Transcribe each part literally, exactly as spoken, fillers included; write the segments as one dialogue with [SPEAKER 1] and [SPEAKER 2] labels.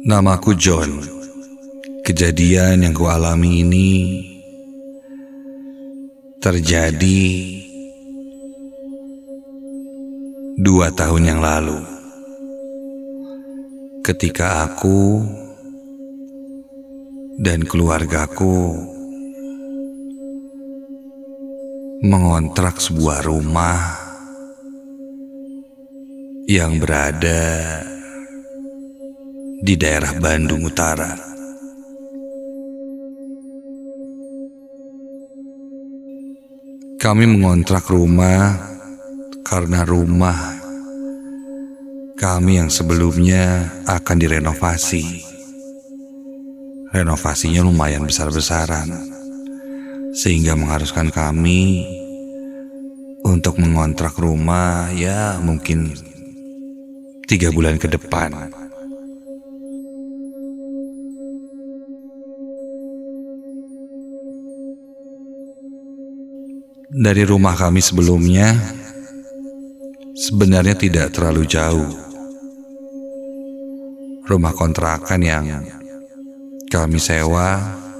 [SPEAKER 1] Namaku John. Kejadian yang kualami ini terjadi dua tahun yang lalu, ketika aku dan keluargaku mengontrak sebuah rumah yang berada di daerah Bandung Utara. Kami mengontrak rumah karena rumah kami yang sebelumnya akan direnovasi. Renovasinya lumayan besar-besaran, sehingga mengharuskan kami untuk mengontrak rumah ya mungkin tiga bulan ke depan. Dari rumah kami sebelumnya sebenarnya tidak terlalu jauh. Rumah kontrakan yang kami sewa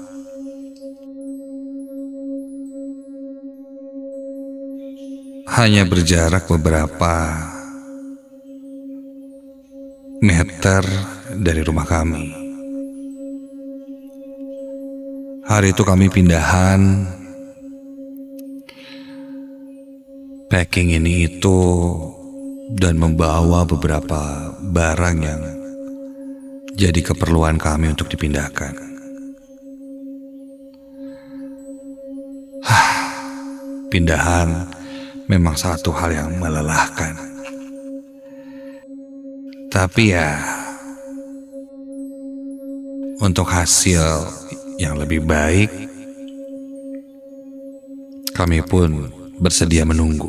[SPEAKER 1] hanya berjarak beberapa meter dari rumah kami. Hari itu kami pindahan, packing ini itu, dan membawa beberapa barang yang jadi keperluan kami untuk dipindahkan. Hah, pindahan memang satu hal yang melelahkan. Tapi ya, untuk hasil yang lebih baik, kami pun bersedia menunggu.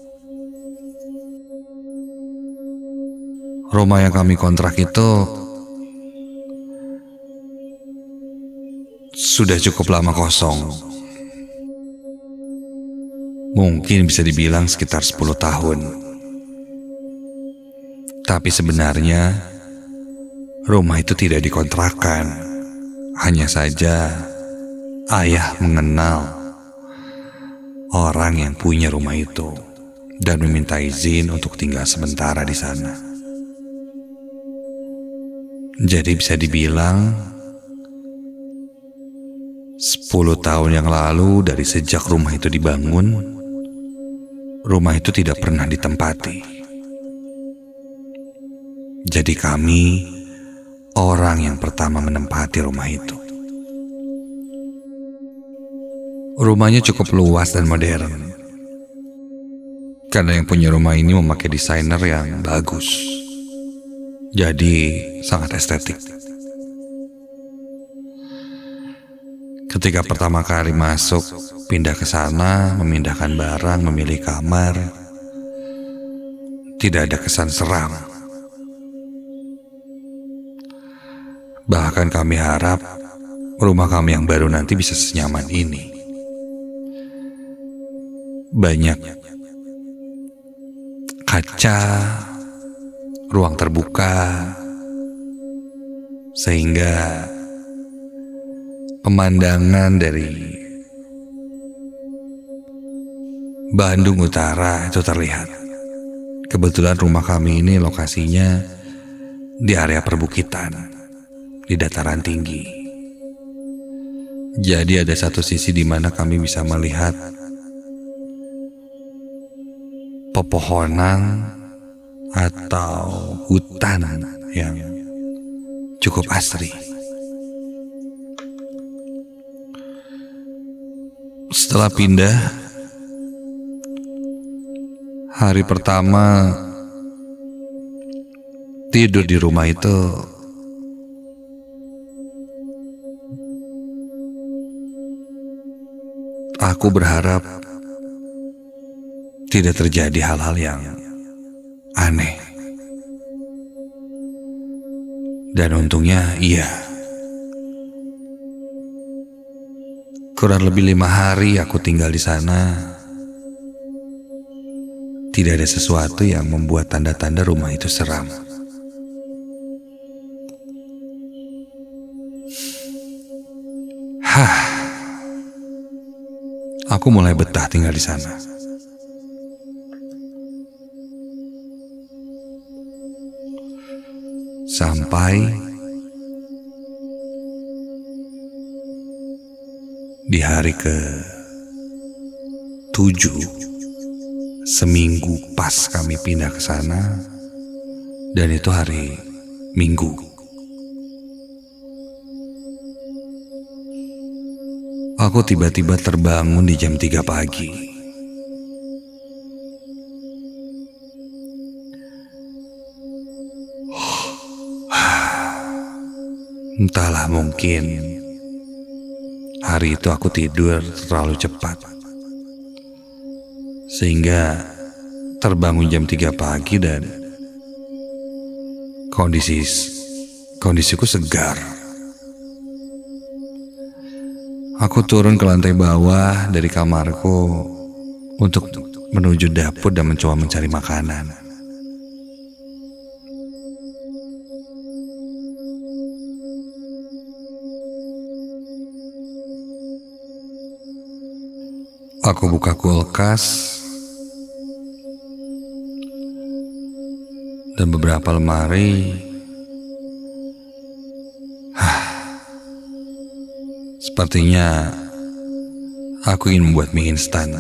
[SPEAKER 1] Rumah yang kami kontrak itu sudah cukup lama kosong. Mungkin bisa dibilang sekitar sepuluh tahun. Tapi sebenarnya rumah itu tidak dikontrakkan. Hanya saja ayah mengenal orang yang punya rumah itu dan meminta izin untuk tinggal sementara di sana. Jadi bisa dibilang sepuluh tahun yang lalu dari sejak rumah itu dibangun, rumah itu tidak pernah ditempati. Jadi kami orang yang pertama menempati rumah itu. Rumahnya cukup luas dan modern, karena yang punya rumah ini memakai desainer yang bagus. Jadi sangat estetik. Ketika pertama kali masuk, pindah ke sana, memindahkan barang, memilih kamar, tidak ada kesan seram. Bahkan kami harap rumah kami yang baru nanti bisa senyaman ini. Banyak kaca, ruang terbuka, sehingga pemandangan dari Bandung Utara itu terlihat. Kebetulan rumah kami ini lokasinya di area perbukitan, di dataran tinggi. Jadi ada satu sisi di mana kami bisa melihat pepohonan atau hutan yang cukup asri. Setelah pindah, hari pertama tidur di rumah itu aku berharap tidak terjadi hal-hal yang aneh. Dan untungnya iya. Kurang lebih lima hari aku tinggal di sana. Tidak ada sesuatu yang membuat tanda-tanda rumah itu seram. Hah, aku mulai betah tinggal di sana. Sampai di hari ke tujuh, seminggu pas kami pindah ke sana, dan itu hari Minggu. Aku tiba-tiba terbangun di jam tiga pagi. Entahlah, mungkin hari itu aku tidur terlalu cepat, sehingga terbangun jam tiga pagi dan kondisi kondisiku segar. Aku turun ke lantai bawah dari kamarku untuk menuju dapur dan mencoba mencari makanan. Aku buka kulkas dan beberapa lemari. Hah, sepertinya aku ingin membuat mie instan.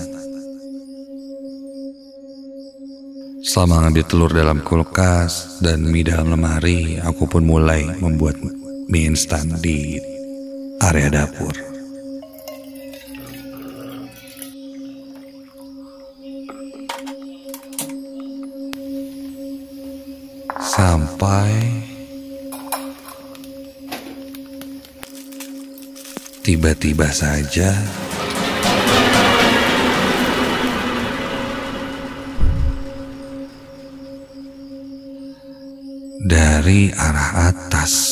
[SPEAKER 1] Selama ngambil telur dalam kulkas dan mie dalam lemari, aku pun mulai membuat mie instan di area dapur. Sampai tiba-tiba saja dari arah atas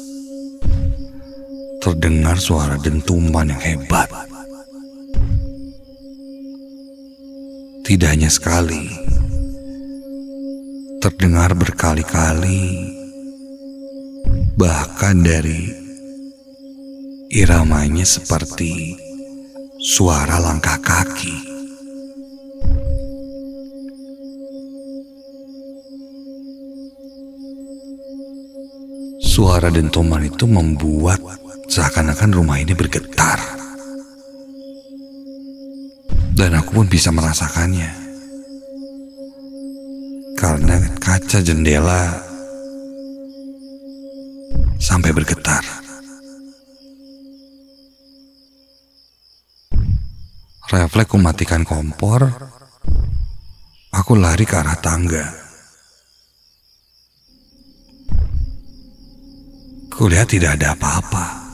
[SPEAKER 1] terdengar suara dentuman yang hebat. Tidak hanya sekali, terdengar berkali-kali, bahkan dari iramanya seperti suara langkah kaki. Suara dentuman itu membuat seakan-akan rumah ini bergetar, dan aku pun bisa merasakannya karena kaca jendela sampai bergetar. Refleks mematikan kompor, aku lari ke arah tangga. Kulihat tidak ada apa-apa.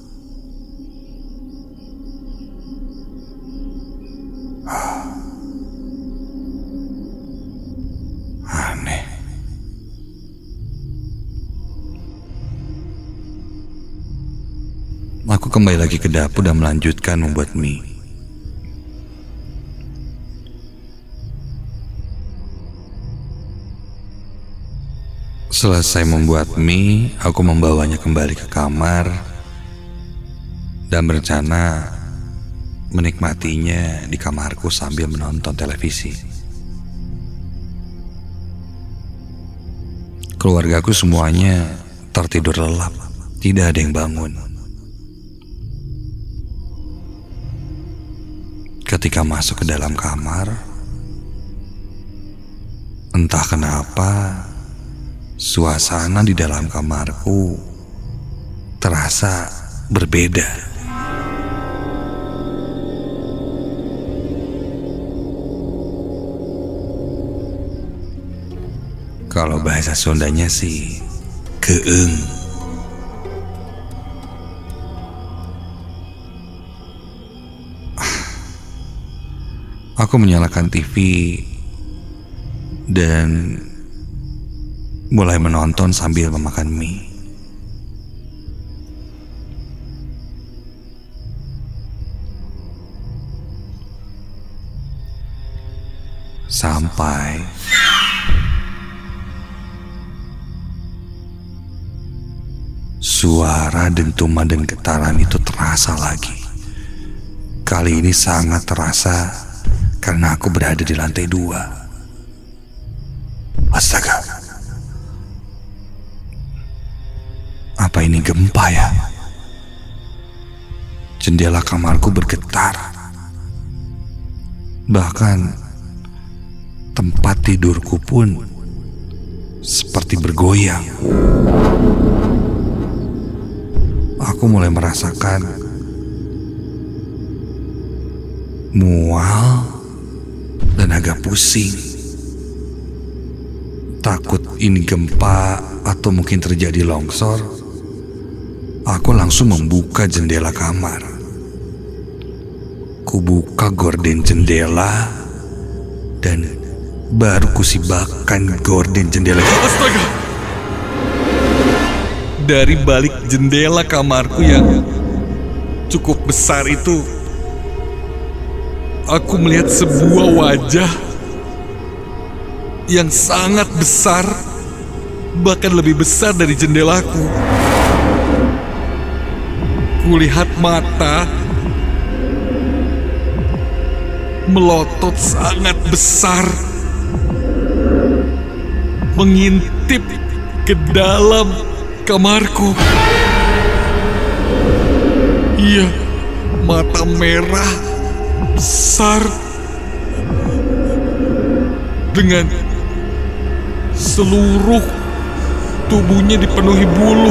[SPEAKER 1] Aneh. Aku kembali lagi ke dapur dan melanjutkan membuat mie. Selesai membuat mie, aku membawanya kembali ke kamar dan berencana menikmatinya di kamarku sambil menonton televisi. Keluargaku semuanya tertidur lelap, tidak ada yang bangun. Ketika masuk ke dalam kamar, entah kenapa suasana di dalam kamarku terasa berbeda. Kalau bahasa Sundanya sih keeng. Aku menyalakan T V dan mulai menonton sambil memakan mie. Sampai Suara dentuman dan getaran itu terasa lagi. Kali ini sangat terasa karena aku berada di lantai dua. Astaga, apa ini gempa ya? Jendela kamarku bergetar. Bahkan tempat tidurku pun seperti bergoyang. Aku mulai merasakan mual dan agak pusing. Takut ini gempa atau mungkin terjadi longsor. Aku langsung membuka jendela kamar. Kubuka gorden jendela dan baru kusibakkan gorden jendela.
[SPEAKER 2] Astaga! Dari balik jendela kamarku yang cukup besar itu, aku melihat sebuah wajah yang sangat besar, bahkan lebih besar dari jendelaku. Kulihat mata melotot sangat besar, mengintip ke dalam kamarku. Iya, mata merah besar dengan seluruh tubuhnya dipenuhi bulu.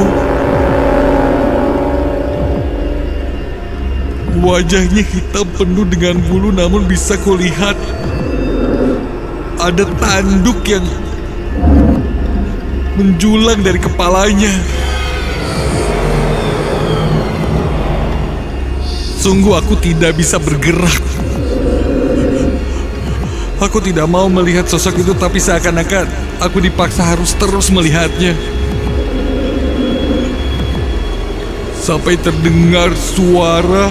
[SPEAKER 2] Wajahnya hitam penuh dengan bulu, namun bisa kulihat ada tanduk yang menjulang dari kepalanya. Sungguh aku tidak bisa bergerak. Aku tidak mau melihat sosok itu, tapi seakan-akan aku dipaksa harus terus melihatnya. Sampai terdengar suara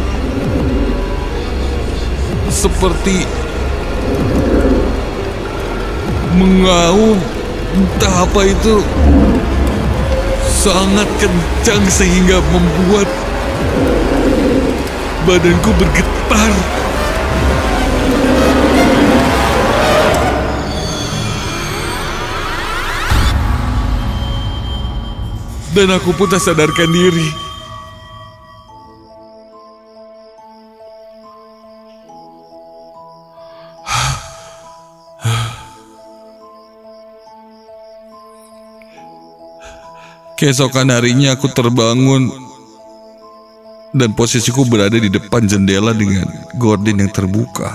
[SPEAKER 2] seperti mengaum, entah apa itu, sangat kencang sehingga membuat badanku bergetar. Dan aku pun tak sadarkan diri. Keesokan harinya aku terbangun dan posisiku berada di depan jendela dengan gorden yang terbuka.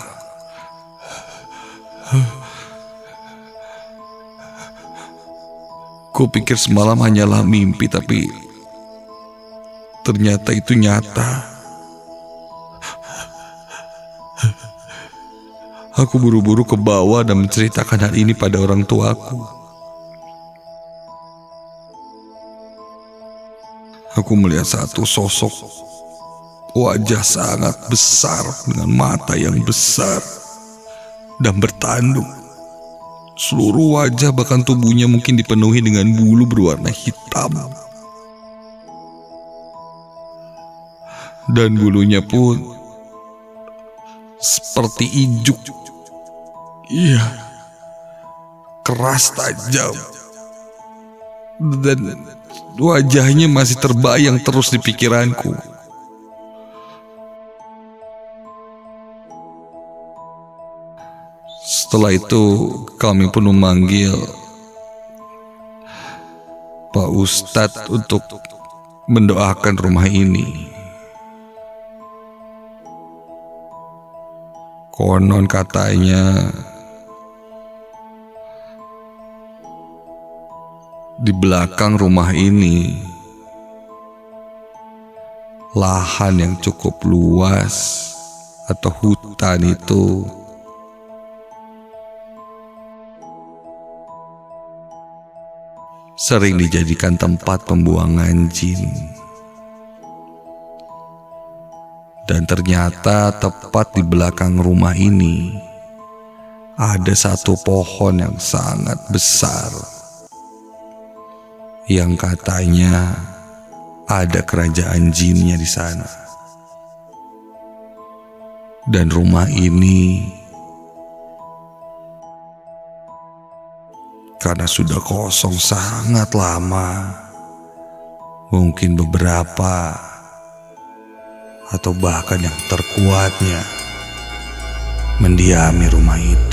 [SPEAKER 2] Kupikir semalam hanyalah mimpi, tapi ternyata itu nyata. Aku buru-buru ke bawah dan menceritakan hal ini pada orang tuaku. Aku melihat satu sosok wajah sangat besar dengan mata yang besar dan bertanduk. Seluruh wajah bahkan tubuhnya mungkin dipenuhi dengan bulu berwarna hitam. Dan bulunya pun seperti ijuk. Iya, keras tajam. Dan wajahnya masih terbayang terus di pikiranku. Setelah itu kami pun memanggil Pak Ustadz untuk mendoakan rumah ini. Konon katanya di belakang rumah ini lahan yang cukup luas atau hutan itu sering dijadikan tempat pembuangan jin. Dan ternyata tepat di belakang rumah ini ada satu pohon yang sangat besar yang katanya ada kerajaan jinnya di sana. Dan rumah ini karena sudah kosong sangat lama, mungkin beberapa atau bahkan yang terkuatnya mendiami rumah itu.